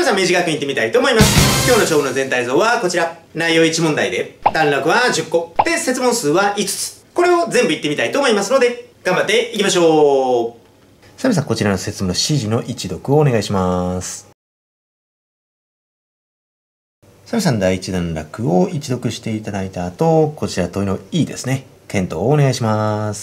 皆さん、明治学院行ってみたいと思います。今日の勝負の全体像はこちら。内容1問題で、段落は10個。で、設問数は5つ。これを全部言ってみたいと思いますので、頑張っていきましょう。さあ皆さん、こちらの設問の指示の一読をお願いします。さあ皆さん、第1段落を一読していただいた後、こちら問いの E ですね。検討をお願いします。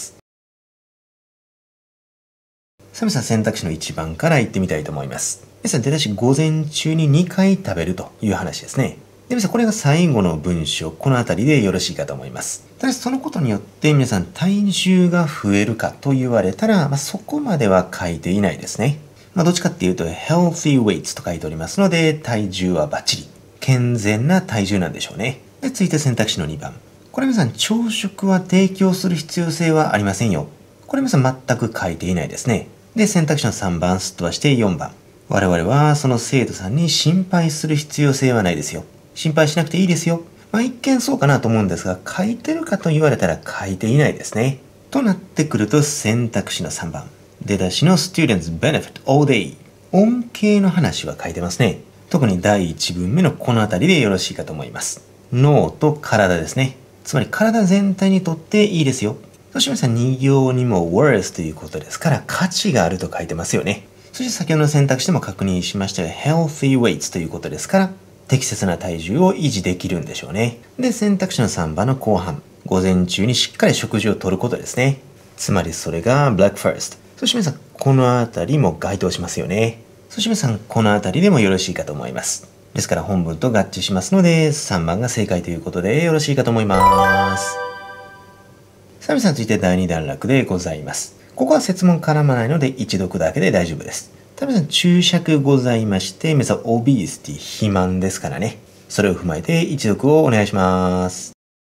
さあ皆さん、選択肢の1番から言ってみたいと思います。皆さん、出だし午前中に2回食べるという話ですね。で、皆さん、これが最後の文章、このあたりでよろしいかと思います。ただし、そのことによって皆さん、体重が増えるかと言われたら、そこまでは書いていないですね。どっちかっていうと、healthy weights と書いておりますので、体重はバッチリ。健全な体重なんでしょうね。で、続いて選択肢の2番。これ皆さん、朝食は提供する必要性はありませんよ。これ皆さん、全く書いていないですね。で、選択肢の3番すっ飛ばして4番。我々はその生徒さんに心配する必要性はないですよ。心配しなくていいですよ。一見そうかなと思うんですが、書いてるかと言われたら書いていないですね。となってくると選択肢の3番。出だしの Students Benefit All Day。恩恵の話は書いてますね。特に第1文目のこのあたりでよろしいかと思います。脳と体ですね。つまり体全体にとっていいですよ。そして皆さん2行にも worth ということですから価値があると書いてますよね。そして先ほどの選択肢でも確認しましたが healthy weights ということですから適切な体重を維持できるんでしょうね。で、選択肢の3番の後半。午前中にしっかり食事をとることですね。つまりそれが breakfast。そして皆さんこのあたりも該当しますよね。そして皆さんこのあたりでもよろしいかと思います。ですから本文と合致しますので3番が正解ということでよろしいかと思います。さあ皆さん続いて第2段落でございます。ここは設問絡まないので一読だけで大丈夫です。ただ皆さん注釈ございまして、皆さんオビースティ肥満ですからね。それを踏まえて一読をお願いします。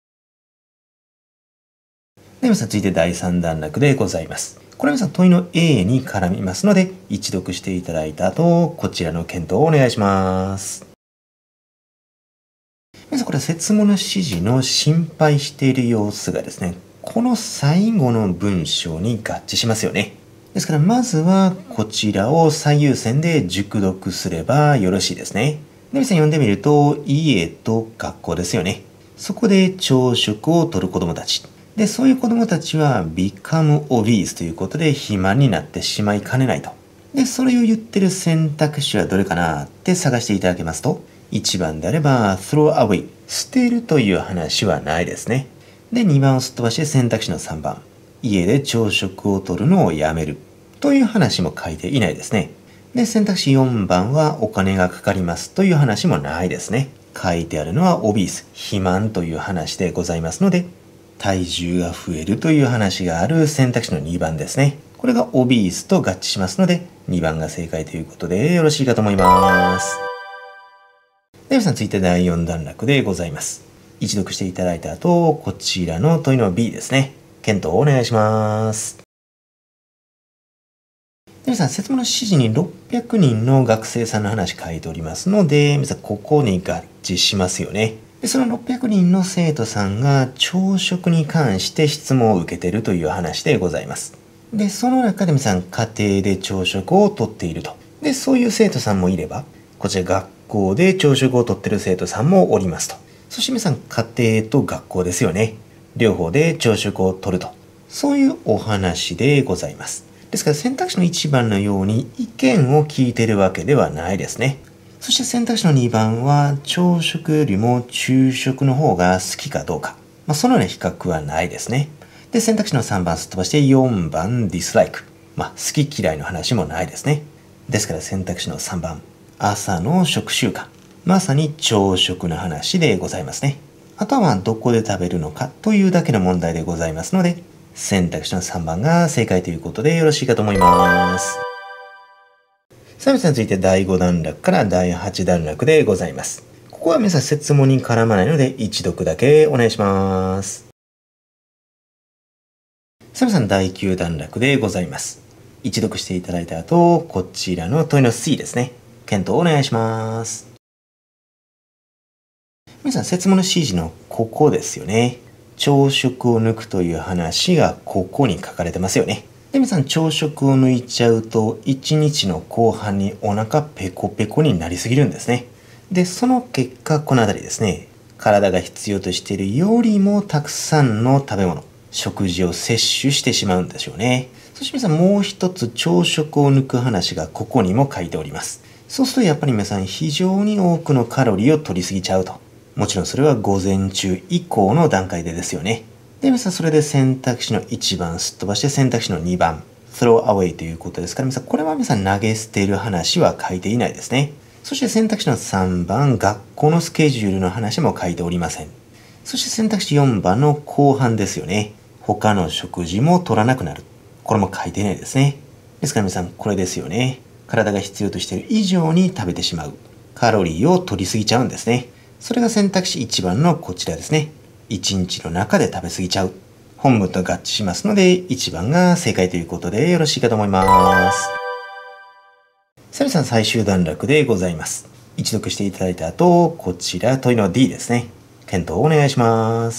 で皆さん続いて第3段落でございます。これ皆さん問いの A に絡みますので、一読していただいた後、こちらの検討をお願いします。皆さんこれは設問の指示の心配している様子がですね、この最後の文章に合致しますよね。ですからまずはこちらを最優先で熟読すればよろしいですね。で皆さん読んでみると家と学校ですよね。そこで朝食をとる子供たち。で、そういう子供たちは become obese ということで肥満になってしまいかねないと。で、それを言ってる選択肢はどれかなって探していただけますと、1番であれば throw away 捨てるという話はないですね。で、2番をすっ飛ばして選択肢の3番。家で朝食をとるのをやめる。という話も書いていないですね。で、選択肢4番はお金がかかりますという話もないですね。書いてあるのはオビース、肥満という話でございますので、体重が増えるという話がある選択肢の2番ですね。これがオビースと合致しますので、2番が正解ということでよろしいかと思います。で、皆さん続いて第4段落でございます。一読していただいた後、こちらの問いの B ですね。検討をお願いします。皆さん、設問の指示に600人の学生さんの話書いておりますので、皆さん、ここに合致しますよね。で、その600人の生徒さんが朝食に関して質問を受けているという話でございます。で、その中で皆さん、家庭で朝食をとっていると。で、そういう生徒さんもいれば、こちら学校で朝食をとっている生徒さんもおりますと。そして皆さん、家庭と学校ですよね。両方で朝食をとると。そういうお話でございます。ですから選択肢の1番のように意見を聞いているわけではないですね。そして選択肢の2番は朝食よりも昼食の方が好きかどうか。そのような比較はないですね。で、選択肢の3番すっ飛ばして4番 dislike。好き嫌いの話もないですね。ですから選択肢の3番。朝の食習慣。まさに朝食の話でございますね。あとはどこで食べるのかというだけの問題でございますので、選択肢の3番が正解ということでよろしいかと思います。さあ皆さん続いて第5段落から第8段落でございます。ここは皆さん設問に絡まないので一読だけお願いします。さあ皆さん第9段落でございます。一読していただいた後、こちらの問いの C ですね。検討をお願いします。皆さん設問の指示のここですよね。朝食を抜くという話がここに書かれてますよね。 で、皆さん朝食を抜いちゃうと、1日の後半にお腹ペコペコになりすぎるんですね。で、その結果、このあたりですね、体が必要としているよりもたくさんの食べ物、食事を摂取してしまうんでしょうね。そして皆さんもう一つ朝食を抜く話がここにも書いております。そうするとやっぱり皆さん非常に多くのカロリーを取りすぎちゃうと。もちろんそれは午前中以降の段階でですよね。で、皆さんそれで選択肢の1番すっ飛ばして選択肢の2番、throw away ということですから、皆さんこれは皆さん投げ捨てる話は書いていないですね。そして選択肢の3番、学校のスケジュールの話も書いておりません。そして選択肢4番の後半ですよね。他の食事も取らなくなる。これも書いてないですね。ですから皆さんこれですよね。体が必要としている以上に食べてしまう。カロリーを取りすぎちゃうんですね。それが選択肢1番のこちらですね。1日の中で食べ過ぎちゃう。本文と合致しますので、1番が正解ということでよろしいかと思います。さあ皆さん最終段落でございます。一読していただいた後、こちら問いの D ですね。検討をお願いします。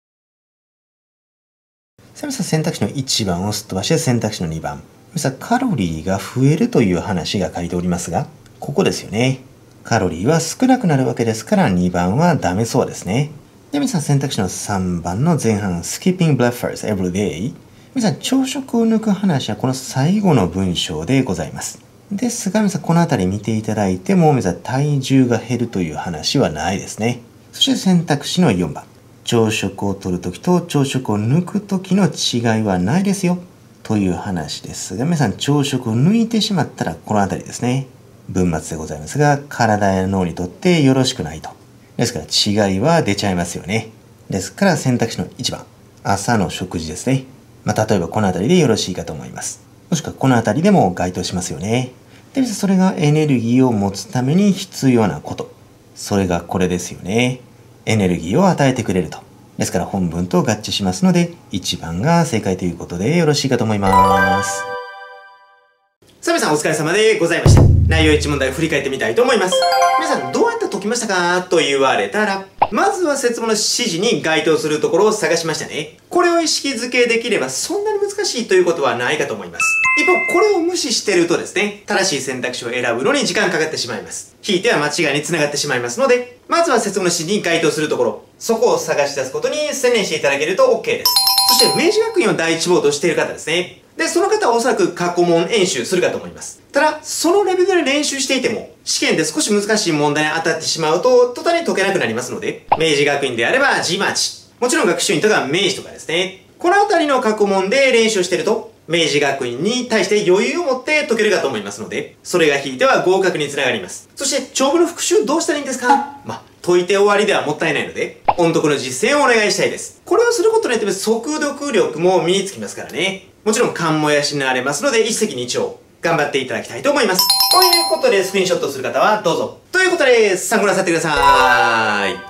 さあ皆さん選択肢の1番をすっ飛ばして選択肢の2番。皆さんカロリーが増えるという話が書いておりますが、ここですよね。カロリーは少なくなるわけですから2番はダメそうですね。で、皆さん選択肢の3番の前半、skipping breakfast every day。皆さん朝食を抜く話はこの最後の文章でございます。ですが皆さんこのあたり見ていただいても皆さん体重が減るという話はないですね。そして選択肢の4番。朝食を取るときと朝食を抜くときの違いはないですよ。という話ですが、皆さん朝食を抜いてしまったらこのあたりですね。文末でございますが、体や脳にとってよろしくないと。ですから違いは出ちゃいますよね。ですから選択肢の1番。朝の食事ですね。例えばこのあたりでよろしいかと思います。もしくはこのあたりでも該当しますよね。で、それがエネルギーを持つために必要なこと。それがこれですよね。エネルギーを与えてくれると。ですから本文と合致しますので、1番が正解ということでよろしいかと思います。さあ皆さんお疲れ様でございました。内容1問題を振り返ってみたいと思います。皆さんどうやって解きましたかと言われたら、まずは設問の指示に該当するところを探しましたね。これを意識づけできればそんなに難しいということはないかと思います。一方、これを無視してるとですね、正しい選択肢を選ぶのに時間かかってしまいます。ひいては間違いにつながってしまいますので、まずは設問の指示に該当するところ、そこを探し出すことに専念していただけると OK です。そして明治学院を第一志望としている方ですね。で、その方はおそらく過去問演習するかと思います。ただ、そのレベルで練習していても、試験で少し難しい問題に当たってしまうと、途端に解けなくなりますので、明治学院であれば GMAT、もちろん学習院とか明治とかですね。このあたりの過去問で練習してると、明治学院に対して余裕を持って解けるかと思いますので、それが引いては合格につながります。そして、長文の復習どうしたらいいんですか？解いて終わりではもったいないので、音読の実践をお願いしたいです。これをすることによって速読力も身につきますからね。もちろん勘も養われますので、一石二鳥。頑張っていただきたいと思います。ということで、スクリーンショットする方はどうぞ。ということで、参考なさってください。